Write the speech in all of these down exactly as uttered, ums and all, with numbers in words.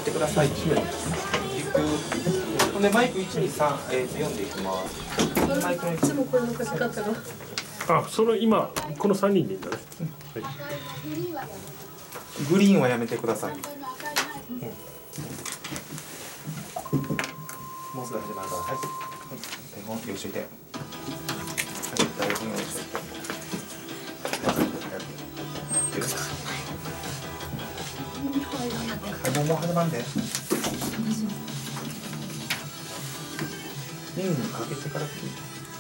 ってください。時給ほんでマイクいちにさん、えー、とよんでいきます。マイクのいつもこれの書き方があ、その今このさんにんでいいんだね、うん、はい、 グリーンはやめてください、うん、もうすぐ始まるから、はい、台本用意しといて、はい、台本用意しといて、いいですか、はい、もうもう始まんで、メニューにかけてから切る。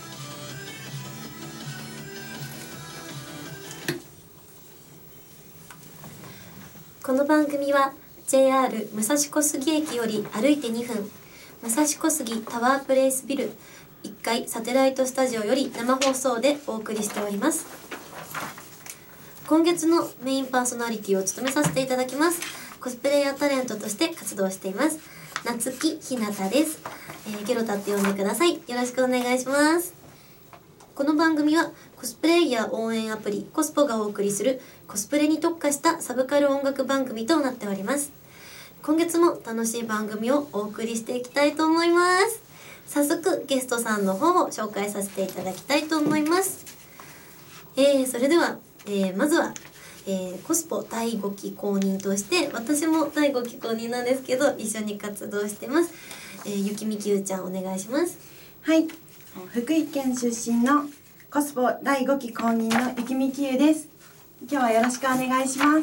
この番組は ジェイアール 武蔵小杉駅より歩いてにふん、武蔵小杉タワープレイスビルいっかいサテライトスタジオより生放送でお送りしております。今月のメインパーソナリティを務めさせていただきます。コスプレイヤータレントとして活動しています夏木ひなたです、えー、ゲロタって呼んでください。よろしくお願いします。この番組はコスプレイヤー応援アプリコスポがお送りするコスプレに特化したサブカル音楽番組となっております。今月も楽しい番組をお送りしていきたいと思います。早速ゲストさんの方を紹介させていただきたいと思います。えー、それでは、えー、まずは、えー、コスポだいごき公認として私もだいごき公認なんですけど一緒に活動してます、えー、ゆきみきゅうちゃんお願いします。 はい、福井県出身のコスポだいごき公認のゆきみきゅうです。今日はよろしくお願いします。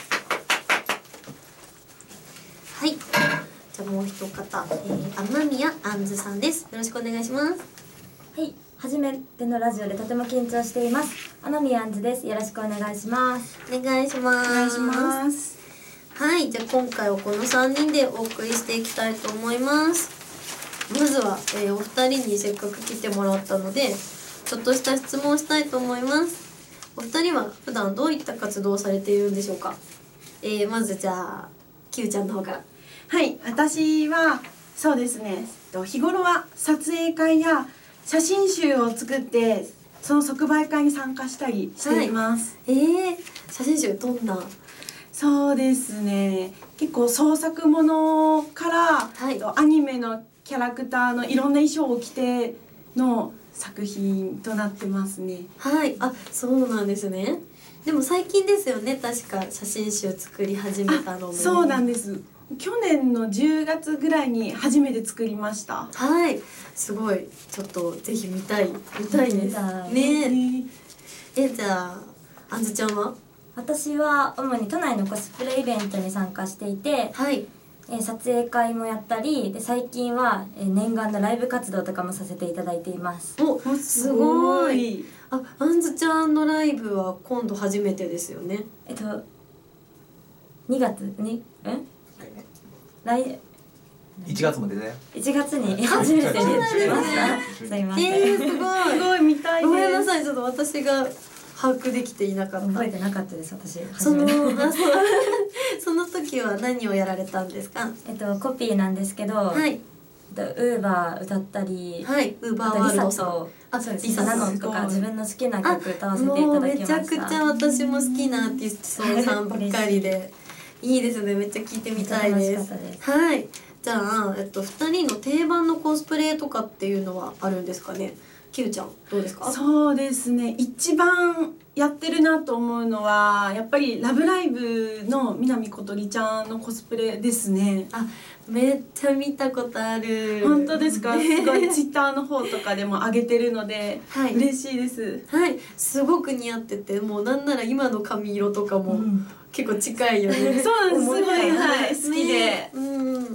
はい、じゃあもう一方、えー、天宮あんずさんです。よろしくお願いします。 はい、初めてのラジオでとても緊張しています。天宮あんずです。よろしくお願いします。 お願いします。 お願いします。 はい、じゃあ今回はこのさんにんでお送りしていきたいと思います。まずは、えー、お二人にせっかく来てもらったのでちょっとした質問をしたいと思います。お二人は普段どういった活動をされているんでしょうか。えー、まずじゃあきゅうちゃんの方から。 はい、私はそうですね、日頃は撮影会や写真集を作ってその即売会に参加したりしています、 はい、えー、写真集どんな。 そうですね、結構創作ものから、はい、アニメのキャラクターのいろんな衣装を着ての作品となってますね。 はい、あ、そうなんですね。でも最近ですよね、確か写真集作り始めたのも。 そうなんです。去年のじゅうがつぐらいに初めて作りました。 はい、すごい、ちょっとぜひ見たい見たいですね。ねえ、じゃああんずちゃんは。 私は主に都内のコスプレイベントに参加していて、 はい、 えー、撮影会もやったりで最近は、えー、念願のライブ活動とかもさせていただいています。 お、すごい。あ、あんずちゃんのライブは今度初めてですよね。 えっとにがつにん来いちがつまでね。 いちがつに初めて出てきました。すいません。 えー、すごい。 すごい見たいです。 ごめんなさい、ちょっと私が把握できていなかった。 覚えてなかったです私。 そのあそその時は何をやられたんですか。 えっとコピーなんですけど、 はい。 ウーバー歌ったり、 はい、ウーバーワールドさん。 あ、そうです。リサナノンとか自分の好きな曲歌わせていただきました。もうめちゃくちゃ私も好きなアーティストさんばっかりでいいですね。めっちゃ聞いてみたいです。はい。じゃあ、えっと、ふたりの定番のコスプレとかっていうのはあるんですかね。きゅうちゃんどうですか。 そうですね、一番やってるなと思うのはやっぱりラブライブの南ことりちゃんのコスプレですね。 あ、めっちゃ見たことある。 本当ですか。すごいツイッターの方とかでも上げてるので、はい、嬉しいです。 はい、すごく似合ってて、もうなんなら今の髪色とかも結構近いよね、うん、 そうなんです。すごい、はい、好きで、 ね、うん。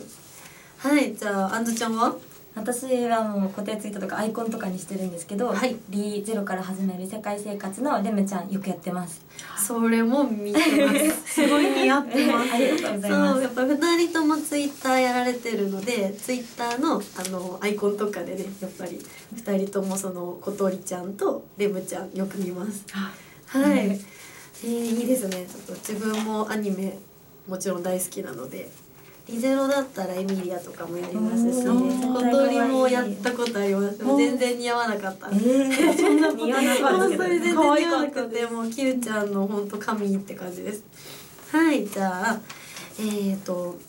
はい、じゃああんずちゃんは。 私はもう固定ツイートとかアイコンとかにしてるんですけど、はい、リゼロから始める世界生活のレムちゃんよくやってます。 それも見てますすごい似合ってます。 ありがとうございます。 そう、やっぱふたりともツイッターやられてるので、ツイッターのあのアイコンとかでね、やっぱりふたりともそのことりちゃんとレムちゃんよく見ます。はい、はい、えー、いいですね。ちょっと自分もアニメもちろん大好きなので。リゼロだったらエミリアとかもやりますし、小鳥もやったことあります。全然似合わなかった。えー、そんなこと似合わなかったけど、 全然似合わなくて、もうキューちゃんの本当神って感じです。はい、じゃあえーと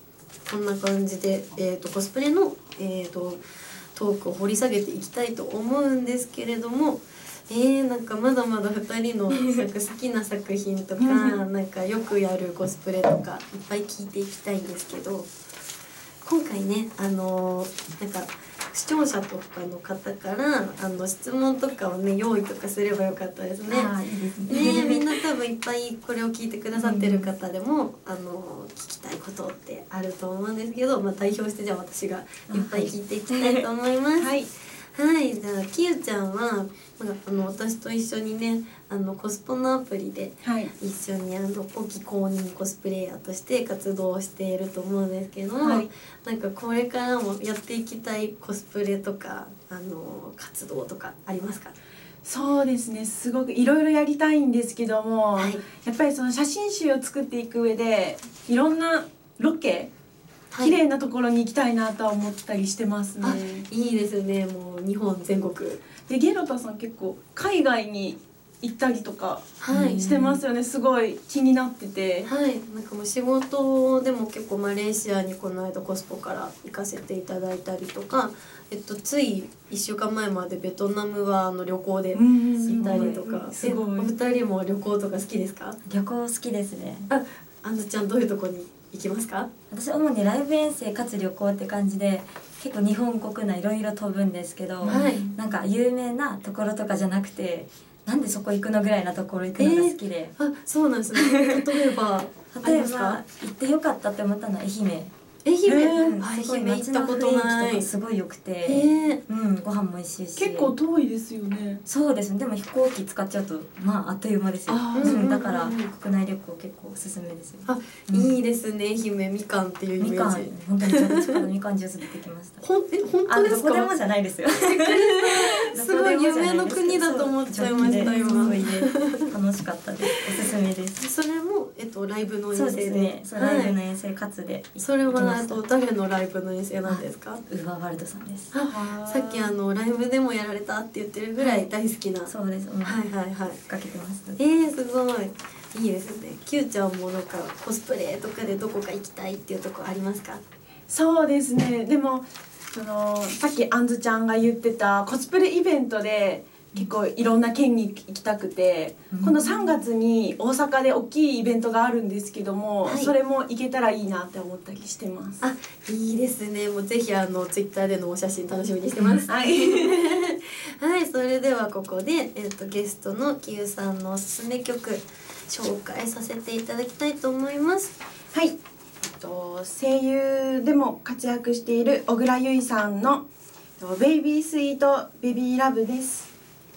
こんな感じで、えー、とコスプレの、えー、とトークを掘り下げていきたいと思うんですけれども、えー、なんかまだまだふたりのなんか好きな作品とかなんかよくやるコスプレとかいっぱい聞いていきたいんですけど、今回ねあのー、なんか視聴者とかの方からあの質問とかをね用意とかすればよかったですね。 あーいいですね。 ねみんな多分いっぱいこれを聞いてくださってる方でも、あの聞きたいことってあると思うんですけど、まあ、代表してじゃあ私がいっぱい聞いていきたいと思います。 はいはい、じゃあきゆちゃんは、まあ、あの私と一緒にねあのコスポのアプリではい一緒にあの後期公認コスプレイヤーとして活動をしていると思うんですけど、 はいなんかこれからもやっていきたいコスプレとかあの活動とかありますか？ そうですね、すごくいろいろやりたいんですけども、 はいやっぱりその写真集を作っていく上でいろんなロケはい綺麗なところに行きたいなとは思ったりしてますね。 あ、いいですね。もう日本全国。 でゲロタさん結構海外に行ったりとかはいしてますよね。すごい気になってて、 はい、なんかもう仕事でも結構マレーシアにこの間コスポから行かせていただいたりとか、えっと、ついいっしゅうかんまえまでベトナムはあの旅行で行ったりとか、 すごいえお二人も旅行とか好きですか？ 旅行好きですね。 あ、あのちゃんどういうとこに行きますか？ 私主にライブ遠征かつ旅行って感じで結構日本国内いろいろ飛ぶんですけど、 はいなんか有名なところとかじゃなくてなんでそこ行くのぐらいなところ行くのが好きで、 あ、そうなんですね。例えばあり例えばますか？ 行ってよかったって思ったのは愛媛。 愛媛、 えーあ愛すごい媛行ったこと街の雰囲ない。 気とかすごい良くて、 えーうん、ご飯も美味しいし結構遠いですよね。 そうですね。でも飛行機使っちゃうとまああっという間ですよ。 あーうん、だからうんうんうん国内旅行結構おすすめですよ。 あ、 うんいいですね。愛媛みかんっていうイみかんメージ。 本当に蛇口からみかんジュース出てきました。 ほんえ本あ当ですか？ どこでもじゃないですよ。 すごい夢の国だと思っちゃいました今。 そうで楽しかったです。おすすめです。 それもえっとライブの遠そう征で。 ですね。そうはいライブの遠征かつでそれ行きましたはあと誰のライブの遠征なんですか？ ウーバーワールドさんです。 あ、さっきあのライブでもやられたって言ってるぐらい大好きな。 そうです。うんはいはいはい。 かけてます。 えー、すごい。いいですね。きゅうちゃんもなんかコスプレとかでどこか行きたいっていうとこありますか？ そうですね。でもそのさっきあんずちゃんが言ってたコスプレイベントで結構いろんな県に行きたくて、 うん今度さんがつに大阪で大きいイベントがあるんですけども、 はいそれも行けたらいいなって思ったりしてます。 あ、いいですね。もうぜひあのツイッターでのお写真楽しみにしてます。 はいはい、それではここで、えっとゲストのきゆさんのおすすめ曲紹介させていただきたいと思います。 はい、えっと声優でも活躍している小倉優衣さんのえっとベイビースイートベビーラブです。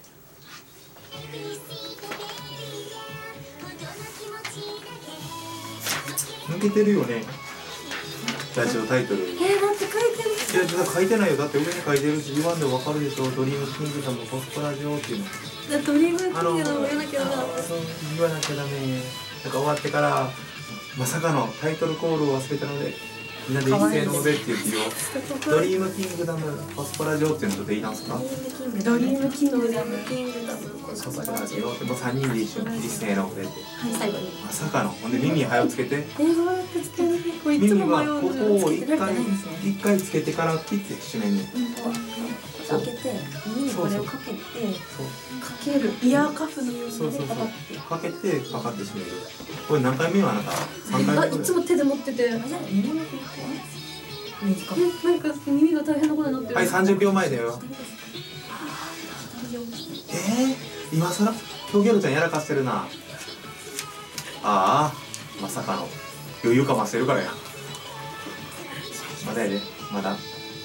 抜けてるよね、ラジオタイトル。いえー、だって書いてる。 や、だから書いてないよ。だって上に書いてるし、言わんでもわかるでしょ。ドリームキングダムコスプラジオっていうの。 ドリームキングあの、 ダム言わなきゃな。 そう言わなきゃダメ。なんか終わってから、まさかのタイトルコールを忘れたので、みんなで一斉のでって言ってよ。ドリームキングダムコスプラジオっていうのちょっと言いますか？ ドリームキンドリグダムームキングダムココススプラジプラジオ。 オってもうさんにんで一緒に一斉のでって。 最後に。 まさかの、ほんで耳早をつけて。 えー、どうやってつけるの？これいつ耳も迷うんはここですよ。 を一回一回つけてから切って締めに。 開けて耳にこれをかけてそうかける。 イヤーカフのようそうそうそうパカってかけてかかって締める。これ何回目よあなた？三回あ、 目ぐらい。 いつも手で持ってて。え、 あじゃあ耳のフリップは短くなんか耳が大変なことになってる。 はい、さんじゅうびょうまえだよ。えー、今更今日ゲロちゃんやらかしてるな。ああ、まさかの余裕かましてるからや。まだやで、まだ。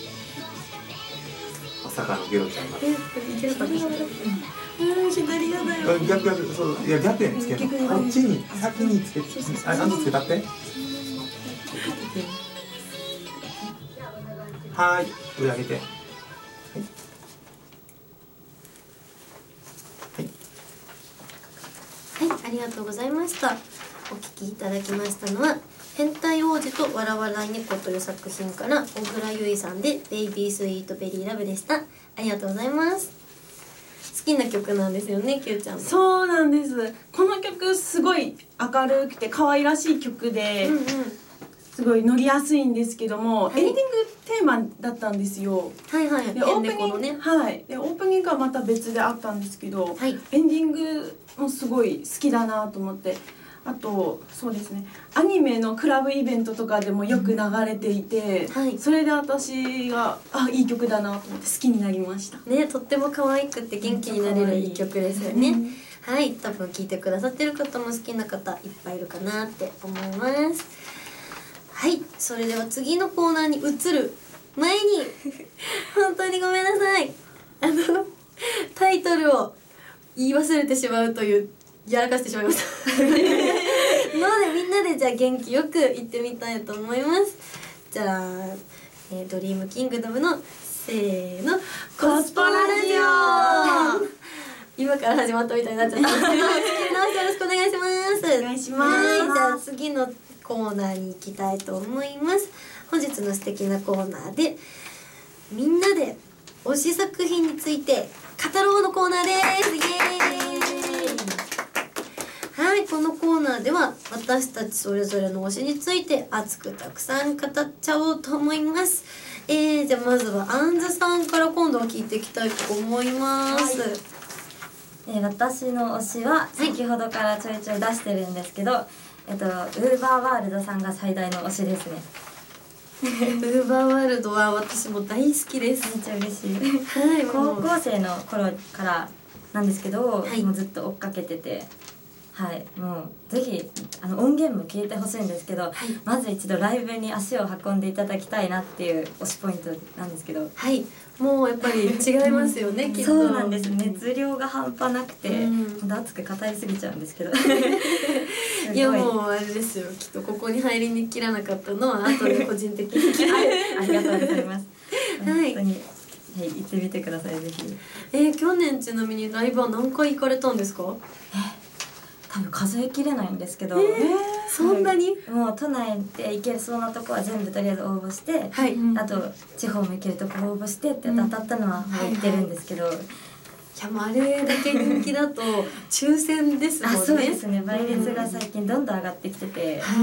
まさかのゲロちゃんが。 え、いけるかな。うん、左がだよ。 逆逆そういや逆やねんつけるの。こっちに先につけて、ああんたつけたって。はーい、上上げて。はい。はい。 はい、ありがとうございました。お聞きいただきましたのは変態王子とわらわら猫という作品から小倉優衣さんでベイビースイートベリーラブでした。ありがとうございます。好きな曲なんですよね、きゅうちゃんも。 そうなんです。この曲すごい明るくて可愛らしい曲で、 うんうん。 すごい乗りやすいんですけども、はい、エンディングテーマだったんですよ。 はいはい。 でオープニング、ね、はい。でオープニングはまた別であったんですけど、はい、エンディングもすごい好きだなと思って。あとそうですね、アニメのクラブイベントとかでもよく流れていて、うん、はい、それで私があいい曲だなと思って好きになりましたね。とっても可愛くて元気になれるいい曲ですよね、うん、はい、多分聴いてくださってる方も好きな方いっぱいいるかなって思います。はい、それでは次のコーナーに移る前に本当にごめんなさい、あのタイトルを言い忘れてしまうというやらかしてしまいましたのでみんなでじゃあ元気よく行ってみたいと思います。じゃあ、えー、ドリームキングダムのせーのコスポララジオ今から始まったみたいになっちゃったんですけどよろしくお願いします。 お願いします。 はい、じゃあ次のコーナーに行きたいと思います。本日の素敵なコーナーでみんなで推し作品について語ろうのコーナーです。イエーイ。はい、このコーナーでは私たちそれぞれの推しについて熱くたくさん語っちゃおうと思います。えー、じゃあまずはあんずさんから今度は聞いていきたいと思います。はい、 えー、私の推しは先ほどからちょいちょい出してるんですけど、はい、えっとウーバーワールドさんが最大の推しですね。 ウーバーワールドは私も大好きです。 めっちゃ嬉しい。はい、高校生の頃からなんですけど、はい、もうずっと追っかけてて。はい、もうぜひあの音源も聞いてほしいんですけど、はい、まず一度ライブに足を運んでいただきたいなっていう推しポイントなんですけど、 はい、もうやっぱり違いますよねきっと。 そうなんです。熱量が半端なくて、うん、熱く語りすぎちゃうんですけどいやもうあれですよ、きっとここに入りに切らなかったのは後で個人的にありがとうございますはい、本当に、はい、行ってみてくださいぜひ。 えー、去年ちなみにライブは何回行かれたんですか？ え多分数えきれないんですけど、 えー、そんなに、 もう都内で行けるそうなとこは全部とりあえず応募して、はい、あと地方も行けるとこ応募してって当たったのはもう行ってるんですけど、うん、はいはい、 いやもうあれだけ人気だと抽選ですもんね。 あ、そうですね。倍率が最近どんどん上がってきてて、 はい、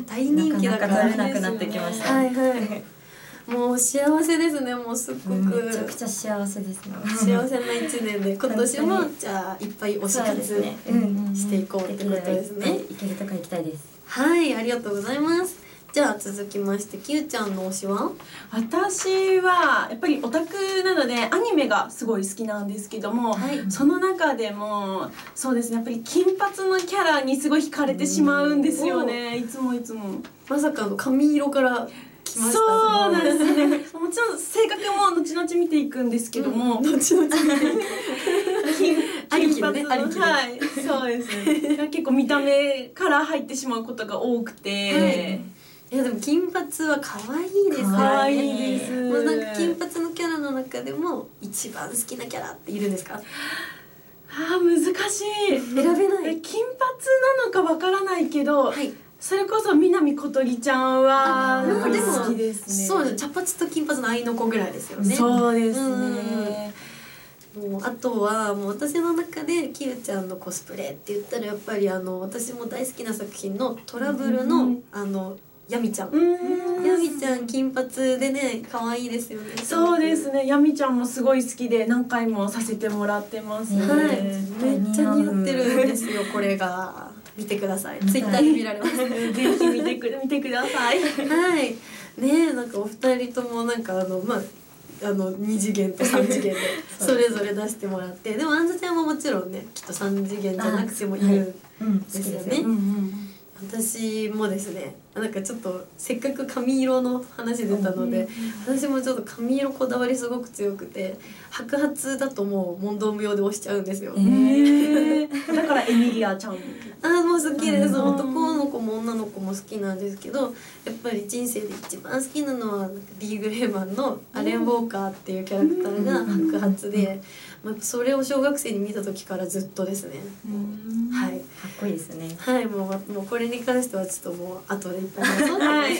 大人気だからなかなか取れなくなってきました。 はいはいもう幸せですね。もうすっごくめちゃくちゃ幸せですね。 幸せな一年で今年もじゃあいっぱい推し活、ね、うん、していこうってことですね。 行けるとか行きたいです。 はい、ありがとうございます。じゃあ続きましてきゅうちゃんの推しは？ 私はやっぱりオタクなのでアニメがすごい好きなんですけども、はい、その中でもそうですね、やっぱり金髪のキャラにすごい惹かれてしまうんですよね。いつもいつもまさかの髪色からそうなんですねもちろん性格も後々見ていくんですけども、 うん、後々見ていく金髪の、ね、はい、そうですね結構見た目から入ってしまうことが多くて、はい、 いやでも金髪は可愛いですよね。 可愛いです。 もうなんか金髪のキャラの中でも一番好きなキャラっているんですか？ あー難しい。 選べない。金髪なのかわからないけど、はい、それこそ南ことりちゃんはやっぱり好きですね。 そうです。茶髪と金髪の愛の子ぐらいですよね。 そうですね。 もうあとはもう私の中できゆちゃんのコスプレって言ったらやっぱりあの私も大好きな作品のトラブルの、うん、あのヤミちゃん。ヤミちゃん金髪でね可愛いですよね。 そうですね。ヤミちゃんもすごい好きで何回もさせてもらってますね。 はい。めっちゃ似合ってるんですよこれが。見てください。ツイッターで見られます。 ぜひ見てく見てください。 はい。ねえなんかお二人ともなんかあのまああのに次元とさん次元でそれぞれ出してもらって、でもあんずちゃんももちろんねきっとさん次元じゃなくてもいるんですよね。私もですね、なんかちょっとせっかく髪色の話出たので、私もちょっと髪色こだわりすごく強くて白髪だともう問答無用で押しちゃうんですよ。 えー、だからエミリアちゃんあもう好きです。男の子も女の子も好きなんですけど、やっぱり人生で一番好きなのはビーグレーマンのアレン・ウォーカーっていうキャラクターが白髪で、まあ、それを小学生に見た時からずっとですね。はい。かっこいいですね。 はい、もうもうこれに関してはちょっともう後でいっぱい話そうと思って、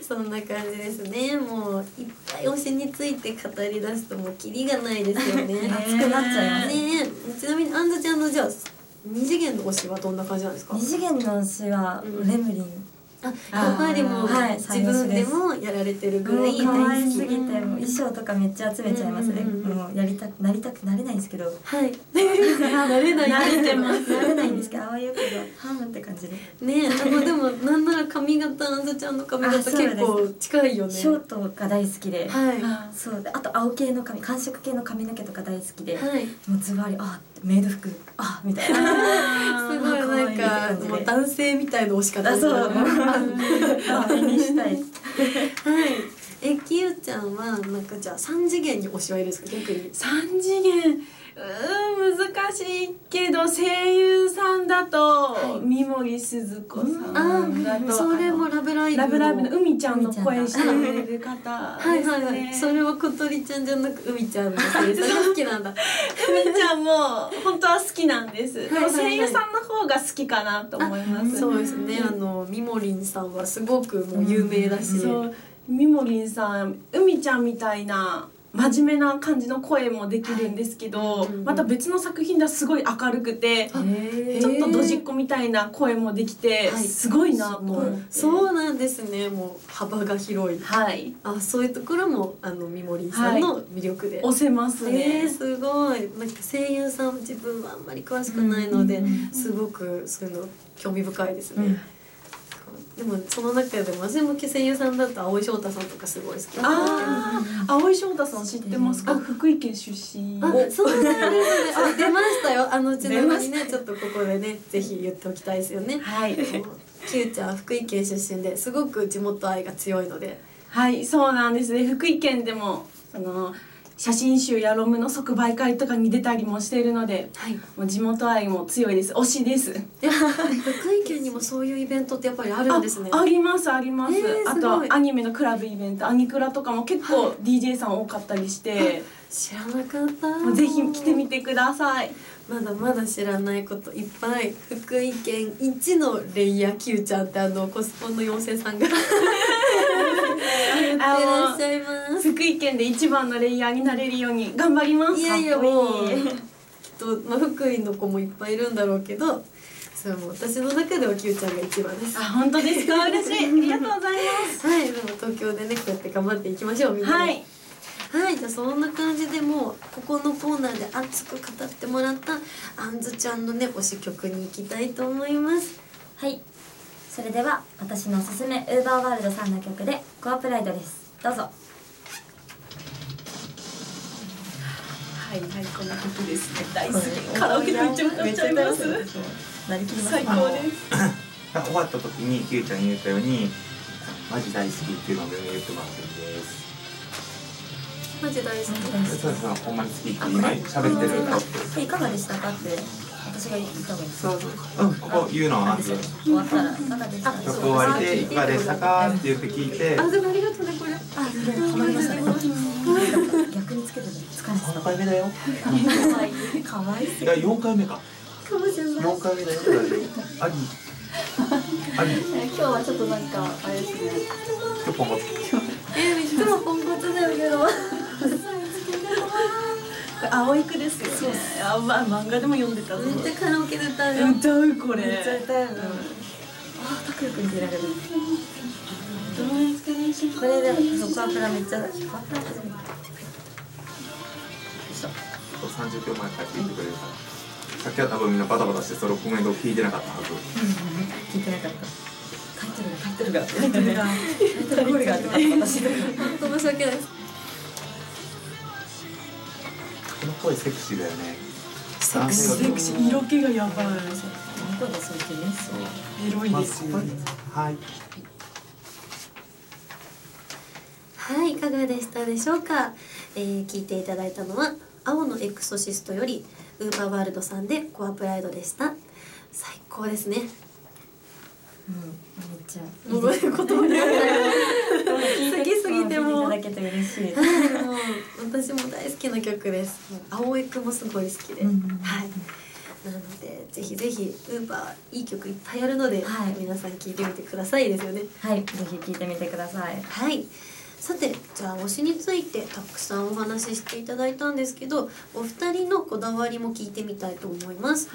そんな感じですね。もういっぱい推しについて語り出すともうキリがないですよね。 熱くなっちゃいますね。ちなみにあんずちゃんのじゃあ二次元の推しはどんな感じなんですか？ 二次元の推しはレムリンあ、やっぱりもう、 はい、 自分でもやられてるぐらい可大好き。 愛すぎて、もう衣装とかめっちゃ集めちゃいますね。もうやりたくなりたくなれないんですけど。 はい。なれない。 慣れてます。 なれないんですけど、あわよくばハムって感じで。 ね、あのでもなんなら髪型、あんずちゃんの髪型結構近いよね。 ショートが大好きで、 はい。 そうで、あと青系の髪、寒色系の髪の毛とか大好きで、 はい。 もうズバリあメイド服あみたいな。 すごいなんかもう男性みたいな推し方。 そう。あにしたい。はい。 え、きゆちゃんはなんかじゃあ三次元に推しはいるんですか、逆に。 三次元、うーん難しいけど声優さんだと、はい、三森すず子さんだと、 それもラブライブラブライブの海ちゃんの声してる方ですね。はいはいはい。 それは小鳥ちゃんじゃなく海ちゃんの声優さんが好きなんだ。 海ちゃんも本当は好きなんです。でも声優さんの方が好きかなと思います。 そうですね。あのみもりんさんはすごくもう有名だし。 そう、みもりんさん、海ちゃんみたいな真面目な感じの声もできるんですけど、はい、また別の作品ではすごい明るくて、ちょっとドジっ子みたいな声もできて、はい、すごいなと思って。 そうなんですね。もう幅が広い。はい。あ、そういうところもあのみもりんさんの魅力で、 はい、押せますね。 えー、すごい。なんか声優さん自分はあんまり詳しくないので、すごくそういうの興味深いですね。うん、でもその中でも私も声優さんだと蒼井翔太さんとかすごい好き。 ああ、蒼井翔太さん知ってますか？福井県出身。 あ、そうなんですね。あ、出ましたよ。あのうちの間にね、ちょっとここでね、ぜひ言っておきたいですよね。はい。きゆちゃん福井県出身ですごく地元愛が強いので。 はい、そうなんですね。福井県でもその写真集やロムの即売会とかに出たりもしているので、はい、もう地元愛も強いです。推しです。 福井県にもそういうイベントってやっぱりあるんですね。 あ、ありますあります。 えー、 あとアニメのクラブイベント、アニクラとかも結構 ディージェー さん多かったりして、はい、 知らなかった。 もうぜひ来てみてください。 まだまだ知らないこといっぱい。福井県一のレイヤー Q ちゃんってあのコスポンの妖精さんが言ってらっしゃいます。 福井県で一番のレイヤーになれるように頑張ります。 いやいやもうきっと、まあ、福井の子もいっぱいいるんだろうけど、それも私の中では Q ちゃんが一番です。 あ、本当ですか？嬉しい。ありがとうございます。 はい、でも東京でねこうやって頑張っていきましょうみんなで。はい。はい、じゃあそんな感じでもうここのコーナーで熱く語ってもらったあんずちゃんのね推し曲に行きたいと思います。 はい、それでは私のおすすめウーバーワールドさんの曲でコアプライドです。どうぞ。 はいはい、こんな曲ですね。大好き。カラオケでめっちゃ歌っちゃいます。 なりきります。 最高です。 終わった時にきゆちゃんに言ったようにマジ大好きっていうのを言ってもらってるんです。 マジ大好き。 そうそう、ほんまに好きって今喋ってると。いかがでしたかって私が言った方がいいですか？ うん、ここ言うのは終わったらいかがでしたか？ 曲終わりでいかがでしたかって言って聞いて。 あ、でもありがとうねこれ。あ、 ハマりましたね。逆につけてる。疲れてた。 さんかいめだよ。 可愛い。可愛い。 いやよんかいめか。 かもしれない。 よんかいめだよ。あり。あり。 今日はちょっとなんかあれですね。 今日ポンコツ。 え、いつもポンコツだけど。 青い句ですよね。あ、まあ漫画でも読んでた。 めっちゃカラオケで歌うよ。 歌うこれ。 めっちゃ歌う。あ、タクヤくんってられる。これでそうコアプラめっちゃコアプラ初めて。 さんじゅっぴょうまえから聞いてくれるから。さっきは多分みんなバタバタしてそのコメントを聞いてなかったはず。 聞いてなかった。タイトルがタイトルがタイトルがタイトルコールがあって私で本当申し訳ないです。 この声セクシーだよね。 セクシー、セクシー、色気がやばい。 この声でそう言ってね。 エロいですよね。 はい。 はい、いかがでしたでしょうか。えー、聞いていただいたのは青のエクソシストよりウーバーワールドさんでコアプライドでした。最高ですね。 うん、めっちゃもうどういうこともない好きすぎてもいただけて嬉しい。 もう私も大好きな曲です。青江くんもすごい好きで、うん、はい。なのでぜひぜひウーバーいい曲いっぱいあるので、はい、皆さん聴いてみてくださいですよね。 はい、ぜひ聴いてみてください。 はい。さて、じゃあ推しについてたくさんお話ししていただいたんですけど、お二人のこだわりも聞いてみたいと思います。はい。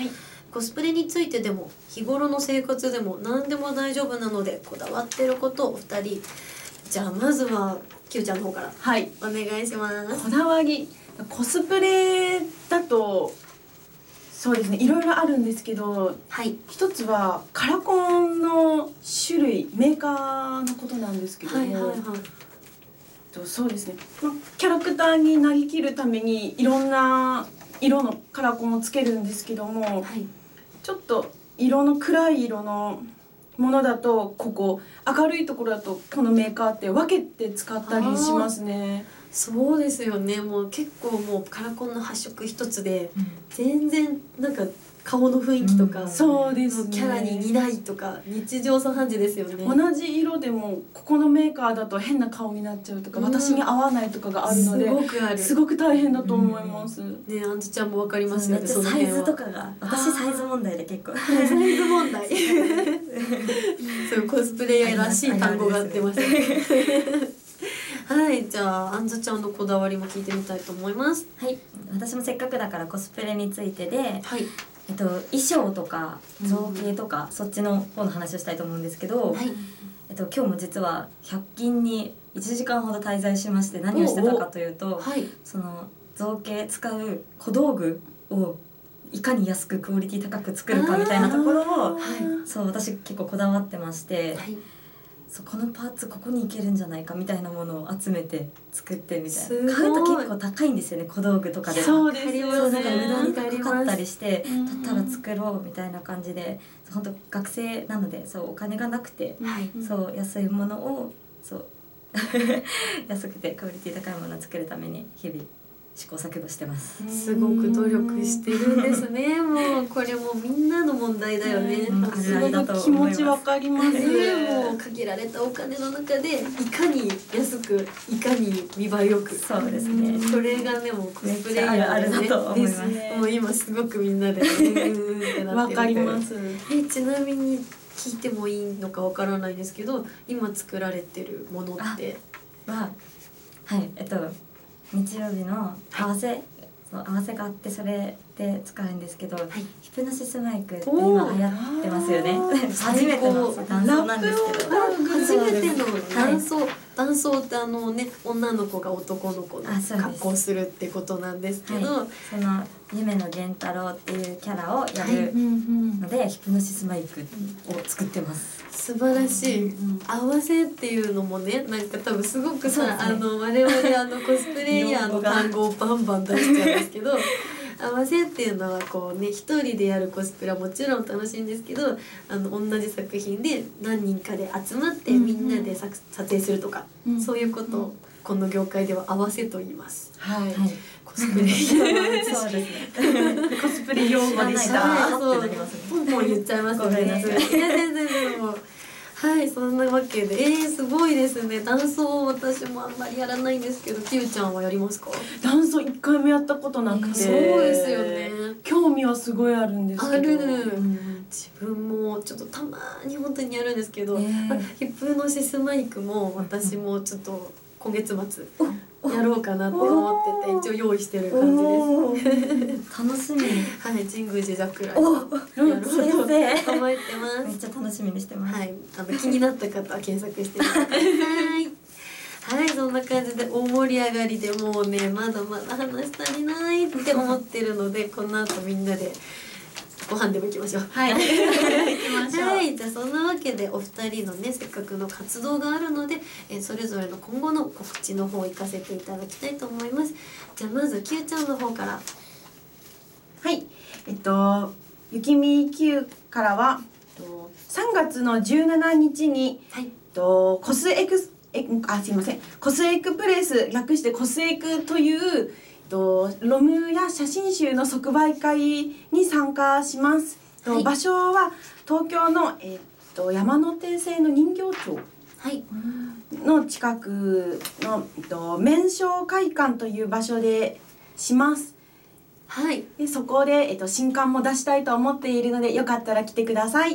コスプレについてでも日頃の生活でも何でも大丈夫なのでこだわってることをお二人、じゃあまずはきゅうちゃんの方からはいお願いします。 こだわりコスプレだとそうですねいろいろあるんですけど、 はい、 一つはカラコンの種類メーカーのことなんですけども、 はいはいはい、 とそうですね、ま、キャラクターになりきるためにいろんな色のカラコンをつけるんですけども、 はい、 ちょっと色の暗い色のものだとここ明るいところだとこのメーカーって分けて使ったりしますね。 そうですよね。もう結構もうカラコンの発色一つで全然なんか顔の雰囲気とか、 うん、そうですね、 キャラに似ないとか日常茶飯事ですよね。 同じ色でもここのメーカーだと変な顔になっちゃうとか、うん、私に合わないとかがあるので、 すごくある、 すごく大変だと思います、うん、 ね、あんずちゃんもわかりますよね。 そのサイズとかが私サイズ問題で結構サイズ問題そうコスプレイヤーらしい単語が出ましたねはい、じゃああんずちゃんのこだわりも聞いてみたいと思います。 はい、私もせっかくだからコスプレについてで、 はい、 えっと、衣装とか造形とか、うん、そっちの方の話をしたいと思うんですけど、はい、えっと、今日も実はひゃっ均にいちじかんほど滞在しまして何をしてたかというと、はい、その造形使う小道具をいかに安くクオリティ高く作るかみたいなところを、はい、そう私結構こだわってまして、はい、そうこのパーツここにいけるんじゃないかみたいなものを集めて作ってみたいな。買うと結構高いんですよね、小道具とかで。 そうですよね。 そうなんか無駄にかかったりしてだったら作ろうみたいな感じで、本当学生なのでそうお金がなくて、はい、そう安いものをそう安くてクオリティ高いものを作るために日々試行錯誤してます。 すごく努力してるんですね。もうこれもみんなの問題だよね。 すごく気持ちわかります。 もう限られたお金の中でいかに安くいかに見栄えよく。 そうですね。 それがねもうコスプレイヤーだと思います。 もう今すごくみんなでわかります。 えちなみに聞いてもいいのかわからないんですけど、今作られてるものってははいえっと。日曜日の合わせ、はい、そう合わせがあってそれで使うんですけど、はい、ヒプノシスマイクって今流行ってますよね。初めての男装なんですけど、 初めての男装、はい、男装ってあのね女の子が男の子の格好するってことなんですけど、 はい、その夢野源太郎っていうキャラをやるので、はい、ヒプノシスマイクを作ってます。 素晴らしい、うん、合わせっていうのもねなんか多分すごくさ、ね、あの我々あのコスプレイヤーの単語をバンバン出しちゃうんですけど合わせっていうのはこうね一人でやるコスプレはもちろん楽しいんですけど、あの同じ作品で何人かで集まってみんなで撮影するとか、うんうん、そういうことをこの業界では合わせと言います。 はい、はい、 コスプレイヤーそうですね。 コスプレ用語でした。 そうポンポン言っちゃいますよね。いや全然でもはい、そんなわけで、えー、すごいですね。ダンスを私もあんまりやらないんですけど、きゅうちゃんはやりますか？ ダンスを一回もやったことなくて、 そうですよね。 興味はすごいあるんですけど、ある、 うん、自分もちょっとたまに本当にやるんですけど、えー、ヒプノシスマイクも私もちょっと今月末やろうかなって思ってて一応用意してる感じです。 楽しみ。 はい、神宮寺桜井さんやろうと思ってます。 めっちゃ楽しみにしてます。 はい、あの気になった方は検索してみてください。はい、そんな感じで大盛り上がりでもうねまだまだ話足りないって思ってるのでこの後みんなでご飯でも行きましょう。 はい。行きましょう。 はい、じゃあそんなわけでお二人のねせっかくの活動があるので、えそれぞれの今後の告知の方行かせていただきたいと思います。じゃあまずきゅうちゃんの方から。 はい。えっとゆきみきゅうからはえっとさんがつのじゅうしちにちに、はい、えっとコスエクスえあすいませんコスエクプレス略してコスエクというとロムや写真集の即売会に参加します。はい、場所は東京の、えっと、山手線の人形町の近くの、えっと、麺匠会館という場所でします。 はい、 でそこで、えっと、新刊も出したいと思っているのでよかったら来てください。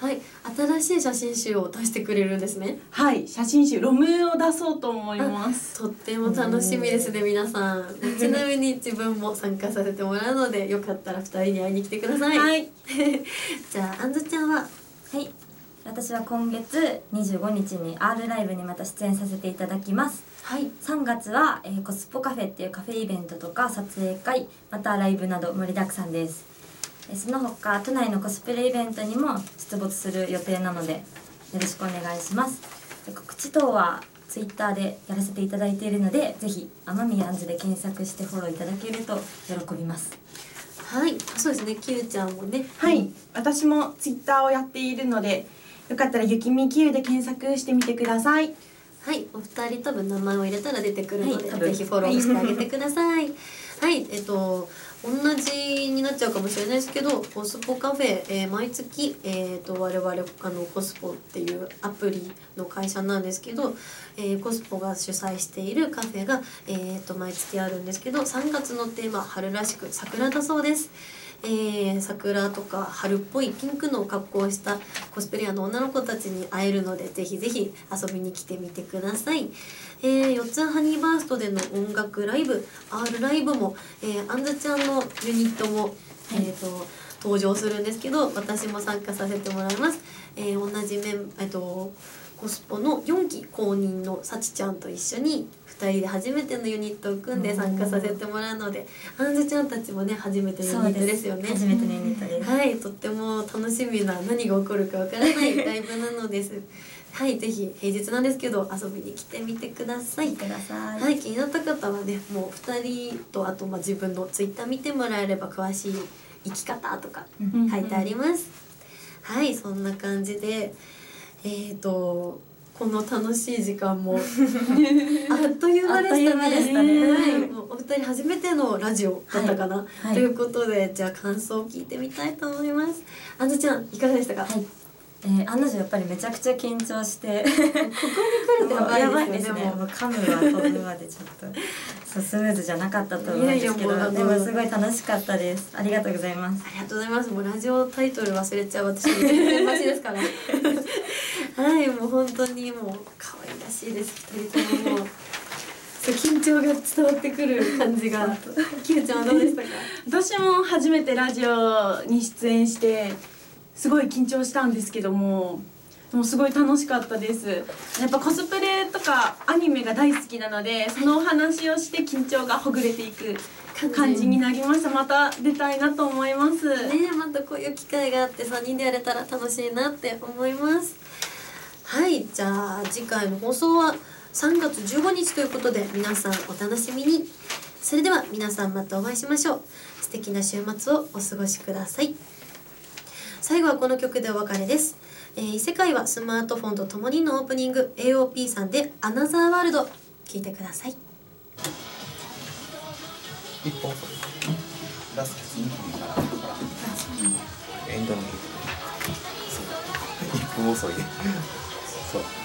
はい、新しい写真集を出してくれるんですね。 はい、写真集ロムを出そうと思います。 とっても楽しみですね、皆さん。ちなみに自分も参加させてもらうので、よかったらふたりに会いに来てください。 はい。 じゃああんずちゃんは、 はい、私は今月にじゅうごにちに R ライブにまた出演させていただきます。 はい、 さんがつは、えー、コスポカフェっていうカフェイベントとか撮影会、またライブなど盛りだくさんです。えその他都内のコスプレイベントにも出没する予定なのでよろしくお願いします。で告知等はツイッターでやらせていただいているので、ぜひ天宮あんずで検索してフォローいただけると喜びます。 はい、そうですね、きゅうちゃんもね。 はい、私もツイッターをやっているので、よかったらゆきみきゆで検索してみてください。 はい、お二人多分名前を入れたら出てくるので、 はい、 ぜひフォローしてあげてください。はい、えっと同じになっちゃうかもしれないですけど、コスポカフェ、えー、毎月、えー、と我々あのコスポっていうアプリの会社なんですけど、えー、コスポが主催しているカフェが、えー、と毎月あるんですけど、さんがつのテーマ春らしく桜だそうです。えー、桜とか春っぽいピンクの格好をしたコスプレイヤーの女の子たちに会えるので、ぜひぜひ遊びに来てみてください。えー、四つハニーバーストでの音楽ライブ R ライブも、えー、あんずちゃんのユニットも、えー、と登場するんですけど、私も参加させてもらいます。えー、同じメン、えー、とコスポのよんき公認のさちちゃんと一緒にふたりで初めてのユニットを組んで参加させてもらうので、あんずちゃんたちもね初めてのユニットですよね。 初めてのユニットです。 はい、とっても楽しみな、何が起こるかわからないライブなのです。はい、ぜひ平日なんですけど遊びに来てみてください。 ください。 はい、気になった方はね、もうふたりとあとまあ自分のツイッター見てもらえれば詳しい生き方とか書いてあります。はい、そんな感じで、えーとこの楽しい時間もあっという間でしたね。 あっという間でしたね。 はい、もうお二人初めてのラジオだったかな、 はいはい、 ということで、じゃあ感想を聞いてみたいと思います。あんずちゃんいかがでしたか？ はい、えー、案の定やっぱりめちゃくちゃ緊張してここに来るとやばいですよね。 もう噛むわ飛ぶまでちょっとそうスムーズじゃなかったと思うんですけど、 いやいやもうでもすごい楽しかったです。ありがとうございます。 ありがとうございます。もうラジオタイトル忘れちゃう私全然マシですからはい、もう本当にもう可愛らしいです。二人とももうそう緊張が伝わってくる感じがきゅうちゃんはどうでしたか？ 私も初めてラジオに出演してすごい緊張したんですけども、でもすごい楽しかったです。やっぱコスプレとかアニメが大好きなので、そのお話をして緊張がほぐれていく感じになりました。また出たいなと思いますね。またこういう機会があってさんにんでやれたら楽しいなって思います。はい、じゃあ次回の放送はさんがつじゅうごにちということで、皆さんお楽しみに。それでは皆さんまたお会いしましょう。素敵な週末をお過ごしください。最後はこの曲でお別れです。えー、異世界はスマートフォンとともにのオープニング エーオーピー さんでアナザーワールド、聴いてください。 一本遅いラストに分からんからエンドの曲そういっぷん遅いそう